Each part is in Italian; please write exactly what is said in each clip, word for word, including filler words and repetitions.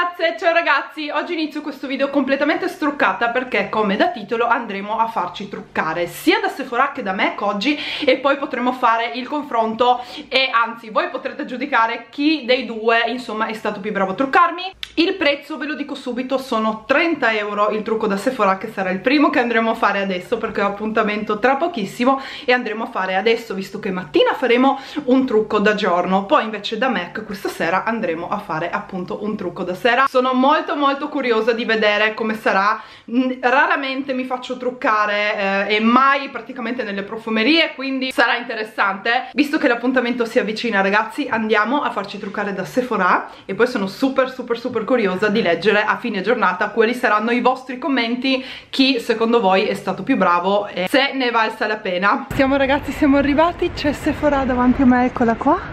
ragazze, ciao ragazzi, oggi inizio questo video completamente struccata perché, come da titolo, andremo a farci truccare sia da Sephora che da MAC oggi e poi potremo fare il confronto e anzi voi potrete giudicare chi dei due insomma è stato più bravo a truccarmi. Il prezzo ve lo dico subito, sono trenta euro il trucco da Sephora, che sarà il primo che andremo a fare adesso perché ho appuntamento tra pochissimo e andremo a fare adesso, visto che mattina faremo un trucco da giorno, poi invece da MAC questa sera andremo a fare appunto un trucco da sera. Sono molto molto curiosa di vedere come sarà. Raramente mi faccio truccare eh, e mai praticamente nelle profumerie, quindi sarà interessante. Visto che l'appuntamento si avvicina ragazzi, andiamo a farci truccare da Sephora e poi sono super super super curiosa di leggere a fine giornata quali saranno i vostri commenti, chi secondo voi è stato più bravo e se ne è valsa la pena. Siamo ragazzi, siamo arrivati, c'è Sephora davanti a me, eccola qua.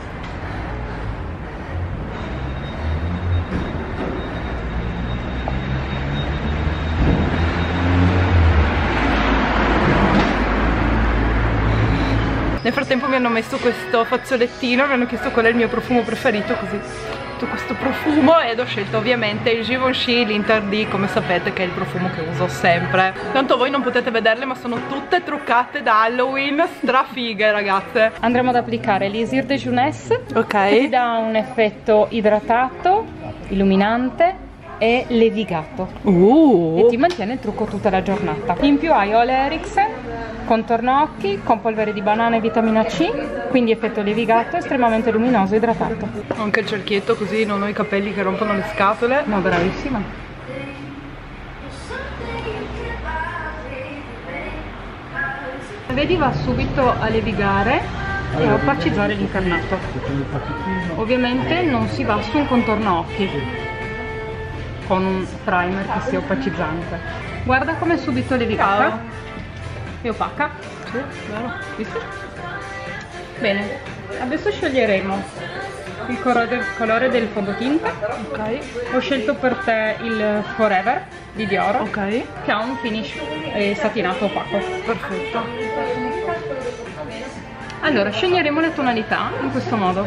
Nel frattempo mi hanno messo questo fazzolettino, mi hanno chiesto qual è il mio profumo preferito, così tutto questo profumo, ed ho scelto ovviamente il Givenchy, l'Interdit, come sapete che è il profumo che uso sempre. Tanto voi non potete vederle ma sono tutte truccate da Halloween, strafighe ragazze. Andremo ad applicare l'Isir de Jeunesse, ok, che ti dà un effetto idratato, illuminante e levigato uh. e ti mantiene il trucco tutta la giornata. In più hai Ole Ericksen, contorno occhi con polvere di banana e vitamina C, quindi effetto levigato, estremamente luminoso e idratato. Anche il cerchietto, così non ho i capelli che rompono le scatole. No, bravissima. Vedi, va subito a levigare e a opacizzare l'incarnato. Ovviamente non si va su un contorno occhi con un primer che sia opacizzante. Guarda come subito levigata e opaca. Sì, vero. Visto? Bene, adesso sceglieremo il colore, colore del fondotinta. Ok. Ho scelto per te il Forever di Dior, Ok. che ha un finish eh, satinato opaco. Perfetto. Allora, sceglieremo le tonalità in questo modo.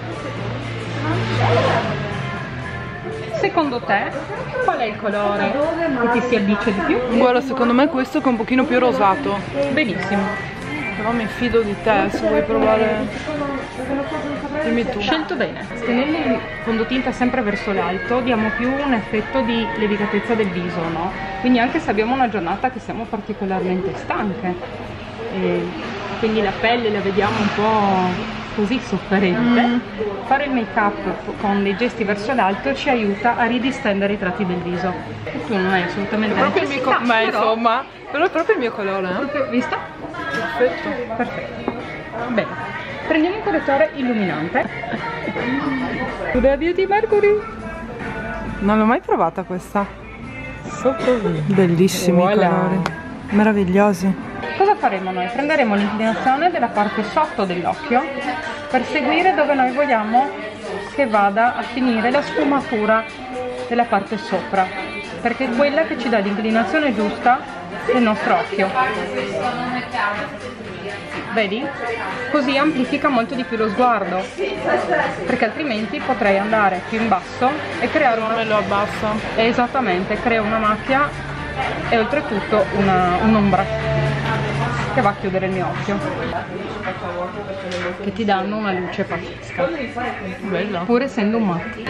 Secondo te, qual è il colore che ti si addice di più? Guarda, secondo me questo che è un pochino più rosato. Benissimo. Però mi fido di te, se vuoi provare. Dimmi tu. Scelto bene. Tenendo il fondotinta sempre verso l'alto diamo più un effetto di levigatezza del viso, no? Quindi anche se abbiamo una giornata che siamo particolarmente stanche, e quindi la pelle la vediamo un po' così sofferente, mm. fare il make up con dei gesti verso l'alto ci aiuta a ridistendere i tratti del viso. E tu non hai assolutamente proprio il mio colore, ma però, insomma, però è proprio il mio colore, eh? Proprio, vista? Perfetto. Perfetto. Bene, prendiamo un correttore illuminante. Huda Beauty Mercury. Non l'ho mai provata questa. Bellissimi voilà. colori, meravigliosi. Cosa faremo noi? Prenderemo l'inclinazione della parte sotto dell'occhio per seguire dove noi vogliamo che vada a finire la sfumatura della parte sopra, perché è quella che ci dà l'inclinazione giusta del nostro occhio. Vedi? Così amplifica molto di più lo sguardo, perché altrimenti potrei andare più in basso e creare una... me lo abbassa. Esattamente, crea una macchia e oltretutto un'ombra che va a chiudere il mio occhio, che ti danno una luce pazzesca. Bella. Pur essendo un matte.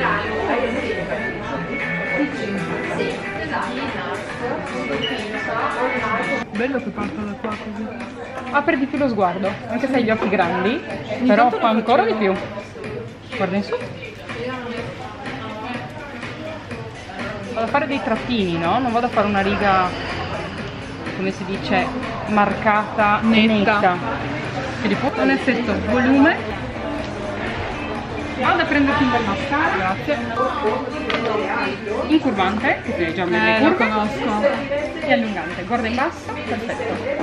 Bello che parto da qua così. Apri di più lo sguardo, anche se hai gli occhi grandi, però fa ancora di più. Guarda in su. Vado a fare dei trattini, no? Non vado a fare una riga, come si dice, marcata, netta, netta. Un effetto volume. Vado a prenderti un bel mascara. Grazie. Incurvante, che hai già nelle eh, curve. lo conosco. E allungante, guarda in basso, perfetto.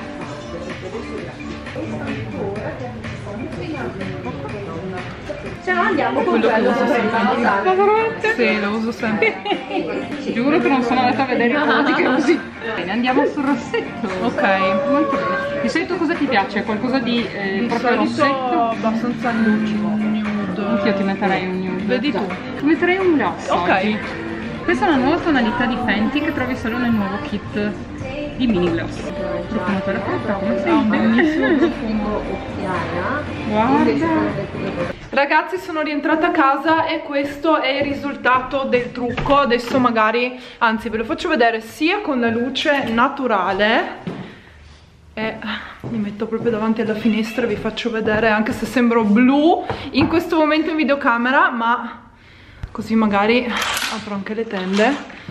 Se no andiamo con quello che quello uso sempre. Ma veramente? Sì, lo uso sempre. Giuro che non sono andata a vedere i prodotti che usi. Bene, andiamo sul rossetto. Ok. Molto bene. Di solito cosa ti piace? Qualcosa di eh, Di proprio solito rossetto? abbastanza nude. Anch'io ti metterei un nude. Vedi tu. Metterei un gloss. Ok. Oggi. Questa è una nuova tonalità di Fenty che trovi solo nel nuovo kit di mini gloss. Profumatore frutta, come sei? Un bellissimo profumo occhiaia. Guarda. Ragazzi, sono rientrata a casa e questo è il risultato del trucco. Adesso magari, anzi ve lo faccio vedere sia con la luce naturale e mi metto proprio davanti alla finestra e vi faccio vedere, anche se sembro blu in questo momento in videocamera, ma così magari apro anche le tende,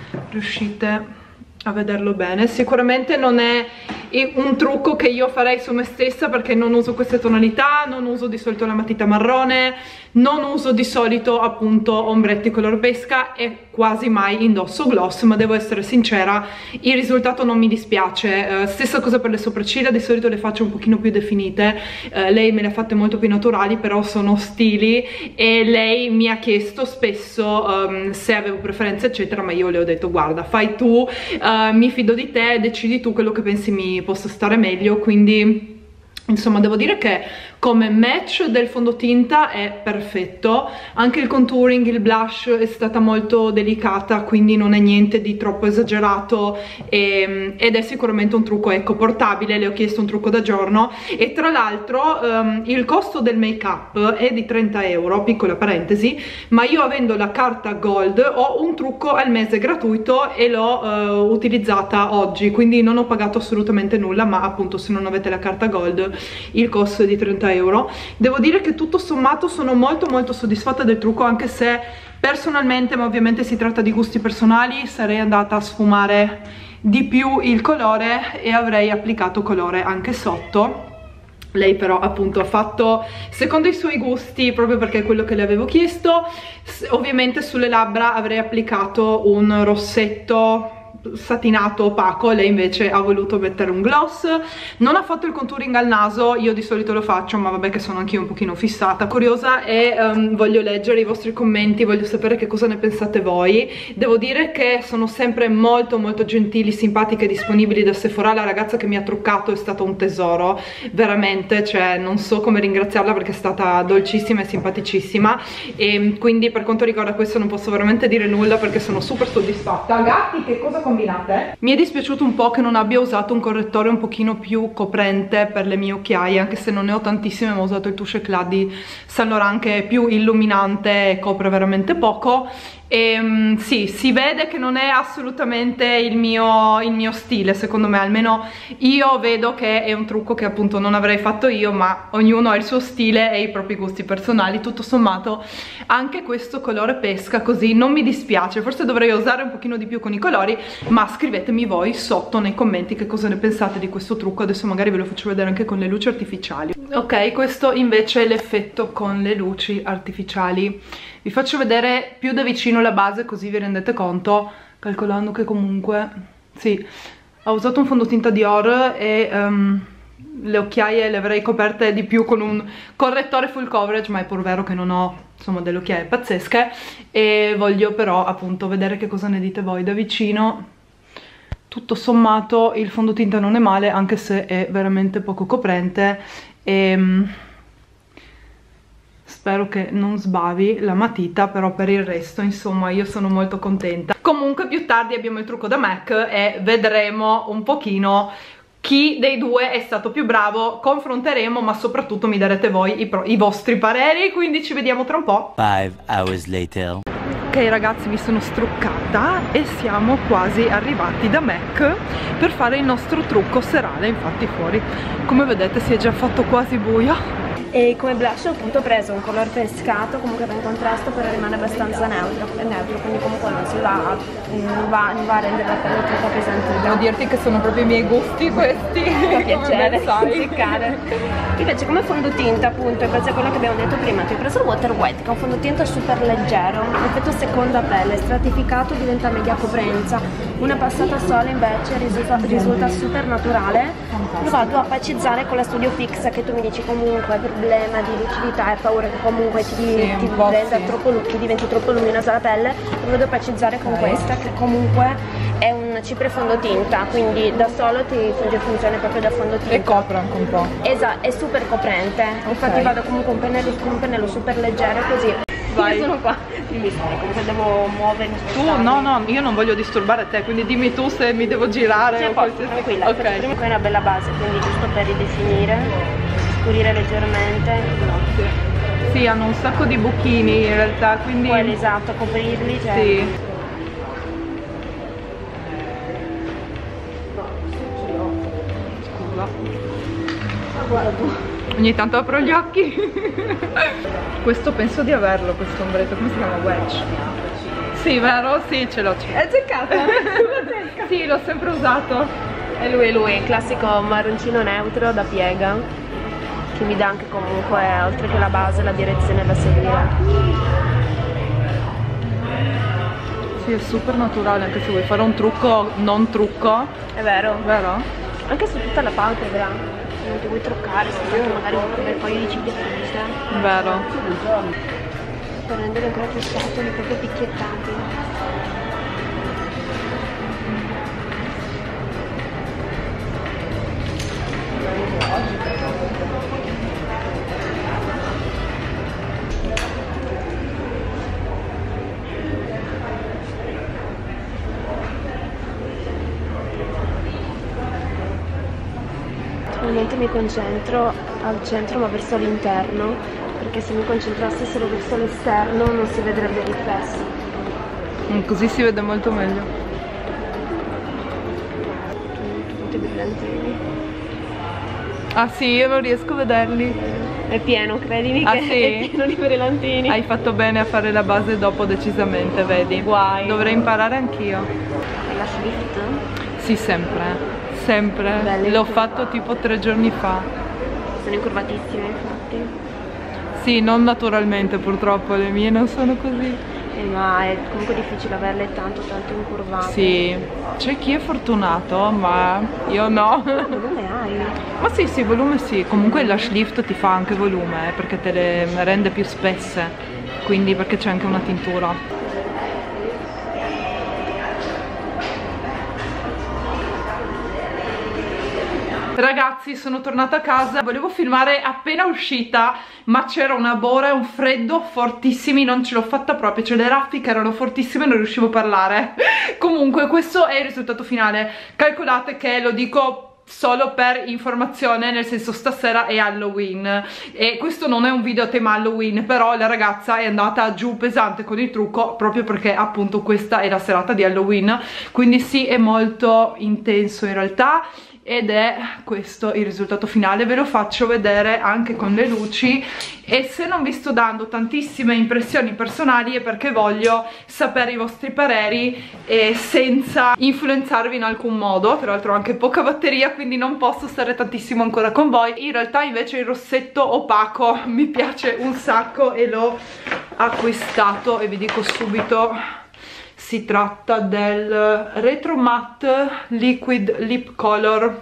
riuscite a vederlo bene. Sicuramente non è un trucco che io farei su me stessa, perché non uso queste tonalità, non uso di solito la matita marrone, non uso di solito appunto ombretti color pesca e quasi mai indosso gloss, ma devo essere sincera, il risultato non mi dispiace. Eh, stessa cosa per le sopracciglia, di solito le faccio un pochino più definite, eh, lei me le ha fatte molto più naturali, però sono stili e lei mi ha chiesto spesso um, se avevo preferenze eccetera, ma io le ho detto guarda, fai tu, uh, mi fido di te, decidi tu quello che pensi mi possa stare meglio. Quindi insomma devo dire che come match del fondotinta è perfetto, anche il contouring, il blush è stata molto delicata, quindi non è niente di troppo esagerato e, ed è sicuramente un trucco ecco portabile. Le ho chiesto un trucco da giorno e tra l'altro um, il costo del make up è di trenta euro, piccola parentesi, ma io avendo la carta gold ho un trucco al mese gratuito e l'ho uh, utilizzata oggi, quindi non ho pagato assolutamente nulla, ma appunto se non avete la carta gold il costo è di trenta euro. Devo dire che tutto sommato sono molto molto soddisfatta del trucco, anche se personalmente, ma ovviamente si tratta di gusti personali, sarei andata a sfumare di più il colore e avrei applicato colore anche sotto. Lei però appunto ha fatto secondo i suoi gusti, proprio perché è quello che le avevo chiesto. Ovviamente sulle labbra avrei applicato un rossetto satinato opaco, lei invece ha voluto mettere un gloss. Non ha fatto il contouring al naso, io di solito lo faccio, ma vabbè che sono anche io un pochino fissata, curiosa e um, voglio leggere i vostri commenti, voglio sapere che cosa ne pensate voi. Devo dire che sono sempre molto molto gentili, simpatiche e disponibili da Sephora. La ragazza che mi ha truccato è stata un tesoro, veramente, cioè non so come ringraziarla perché è stata dolcissima e simpaticissima, e quindi per quanto riguarda questo non posso veramente dire nulla perché sono super soddisfatta. Gatti, che cosa combinate? Mi è dispiaciuto un po' che non abbia usato un correttore un pochino più coprente per le mie occhiaie, anche se non ne ho tantissime, ma ho usato il Touche Éclat di Saint Laurent che è più illuminante e copre veramente poco. E um, sì, si vede che non è assolutamente il mio, il mio stile, secondo me, almeno io vedo che è un trucco che appunto non avrei fatto io, ma ognuno ha il suo stile e i propri gusti personali. Tutto sommato anche questo colore pesca così non mi dispiace, forse dovrei usare un pochino di più con i colori, ma scrivetemi voi sotto nei commenti che cosa ne pensate di questo trucco. Adesso magari ve lo faccio vedere anche con le luci artificiali. Ok, questo invece è l'effetto con le luci artificiali. Vi faccio vedere più da vicino la base così vi rendete conto, calcolando che comunque, sì, ho usato un fondotinta Dior e um, le occhiaie le avrei coperte di più con un correttore full coverage, ma è pur vero che non ho insomma delle occhiaie pazzesche e voglio però appunto vedere che cosa ne dite voi da vicino. Tutto sommato il fondotinta non è male, anche se è veramente poco coprente e spero che non sbavi la matita, però per il resto insomma io sono molto contenta. Comunque più tardi abbiamo il trucco da MAC e vedremo un pochino chi dei due è stato più bravo, confronteremo, ma soprattutto mi darete voi i, pro i vostri pareri, quindi ci vediamo tra un po'. Five hours later. Ok ragazzi, mi sono struccata e siamo quasi arrivati da MAC per fare il nostro trucco serale. Infatti fuori, come vedete, si è già fatto quasi buio. E come blush ho appunto preso un color pescato, comunque in contrasto, però rimane abbastanza neutro, è neutro, quindi comunque non si va a, non va, non va a rendere la pelle troppo pesante. Devo dirti che sono proprio i miei gusti questi. Fa piacere, sai. Invece come fondotinta, appunto, in base a quello che abbiamo detto prima, ti ho preso il Water Wet, che è un fondotinta super leggero, effetto seconda pelle, stratificato diventa media coprenza, una passata sola invece risulta, risulta super naturale. Lo vado a opacizzare con la Studio Fix, che tu mi dici comunque problema di lucidità e paura che comunque ti, sì, ti renda sì. troppo, che diventi troppo luminosa la pelle. Lo vado a opacizzare con okay. questa, che comunque è un cipre fondotinta, quindi da solo ti funge funzione proprio da fondotinta e copre anche un po'. Esatto, è super coprente, okay. Infatti vado comunque un pennello, con un pennello super leggero così Vai. Io sono qua. Dimmi, comunque devo muovermi. Tu, no, no, io non voglio disturbare te, quindi dimmi tu se mi devo girare cioè, o qualsiasi. Tranquilla, Ok. prima è una bella base, quindi giusto per ridefinire, scurire leggermente. Sì, hanno un sacco di buchini in realtà, quindi... Poi esatto, coprirli, cioè... Sì. Scusa. Guarda tu. Ogni tanto apro gli occhi. Questo penso di averlo, questo ombretto, come si chiama? Wedge. Sì, vero? Sì, ce l'ho. È azzeccato? Sì, l'ho sempre usato. È lui, lui, il classico marroncino neutro da piega, che mi dà anche comunque, oltre che la base, la direzione da seguire. Sì, è super naturale, anche se vuoi fare un trucco non trucco. È vero? Vero? Anche su tutta la palpebra, non ti vuoi truccare, soltanto magari un bel paio di cicatrici. Vero. Per rendere ancora più scatoli, proprio picchiettati. Ovviamente mi concentro al centro ma verso l'interno, perché se mi concentrassi solo verso l'esterno non si vedrebbe il riflesso. Mm, così si vede molto meglio. Tutti brillantini. Ah sì, io non riesco a vederli. È pieno, credimi Ah, che sì? è pieno di brillantini. Hai fatto bene a fare la base dopo, decisamente, vedi. Guai. Dovrei imparare anch'io. E la Swift? Sì, sempre. Sempre. Belle L'ho incurvate. fatto tipo tre giorni fa. Sono incurvatissime infatti. Sì, non naturalmente purtroppo, le mie non sono così. Eh, ma è comunque difficile averle tanto tanto incurvate. Sì, c'è chi è fortunato, ma io no. Che volume hai? Ma sì, sì, volume sì. Comunque il lash lift ti fa anche volume, eh, perché te le rende più spesse. Quindi perché c'è anche una tintura. Ragazzi, sono tornata a casa, volevo filmare appena uscita, ma c'era una bora e un freddo fortissimi, non ce l'ho fatta proprio, cioè le raffiche erano fortissime e non riuscivo a parlare. Comunque questo è il risultato finale. Calcolate che, lo dico solo per informazione, nel senso stasera è Halloween e questo non è un video a tema Halloween, però la ragazza è andata giù pesante con il trucco proprio perché appunto questa è la serata di Halloween, quindi sì, è molto intenso in realtà. Ed è questo il risultato finale, ve lo faccio vedere anche con le luci. E se non vi sto dando tantissime impressioni personali è perché voglio sapere i vostri pareri e senza influenzarvi in alcun modo. Tra l'altro ho anche poca batteria, quindi non posso stare tantissimo ancora con voi. In realtà invece il rossetto opaco mi piace un sacco e l'ho acquistato e vi dico subito. Si tratta del Retro Matte Liquid Lip Color,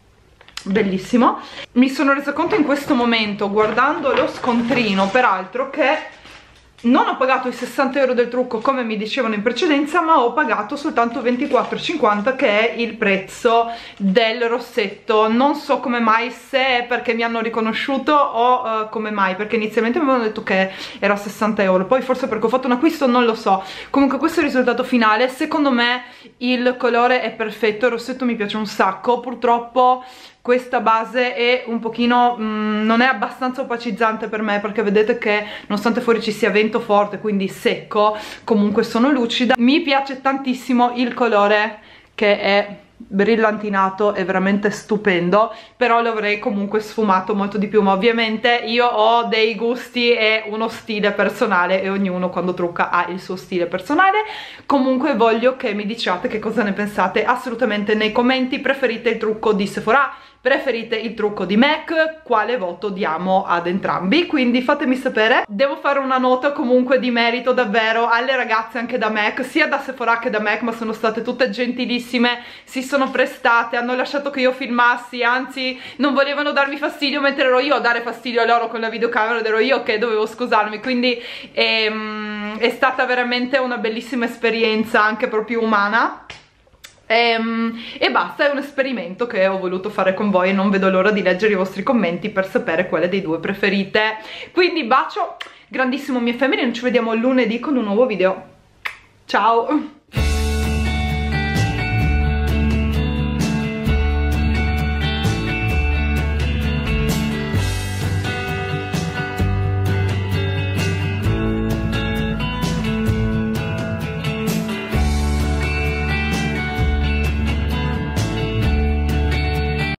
bellissimo. Mi sono resa conto in questo momento, guardando lo scontrino peraltro, che non ho pagato i sessanta euro del trucco come mi dicevano in precedenza, ma ho pagato soltanto ventiquattro e cinquanta, che è il prezzo del rossetto. Non so come mai, se è perché mi hanno riconosciuto o uh, come mai, perché inizialmente mi avevano detto che era sessanta euro, poi forse perché ho fatto un acquisto, non lo so. Comunque questo è il risultato finale. Secondo me il colore è perfetto, il rossetto mi piace un sacco. Purtroppo questa base è un pochino, mh, non è abbastanza opacizzante per me, perché vedete che nonostante fuori ci sia vento forte, quindi secco, comunque sono lucida. Mi piace tantissimo il colore, che è brillantinato, è veramente stupendo, però lo avrei comunque sfumato molto di più, ma ovviamente io ho dei gusti e uno stile personale e ognuno quando trucca ha il suo stile personale. Comunque voglio che mi diciate che cosa ne pensate assolutamente nei commenti. Preferite il trucco di Sephora? Preferite il trucco di MAC? Quale voto diamo ad entrambi? Quindi fatemi sapere. Devo fare una nota comunque di merito davvero alle ragazze anche da MAC, sia da Sephora che da MAC, ma sono state tutte gentilissime, si sono prestate, hanno lasciato che io filmassi, anzi non volevano darmi fastidio, mentre ero io a dare fastidio a loro con la videocamera ed ero io che dovevo scusarmi. Quindi ehm, è stata veramente una bellissima esperienza, anche proprio umana. E, e basta, è un esperimento che ho voluto fare con voi e non vedo l'ora di leggere i vostri commenti per sapere quale dei due preferite. Quindi bacio, grandissimo mie femmine, ci vediamo lunedì con un nuovo video. Ciao!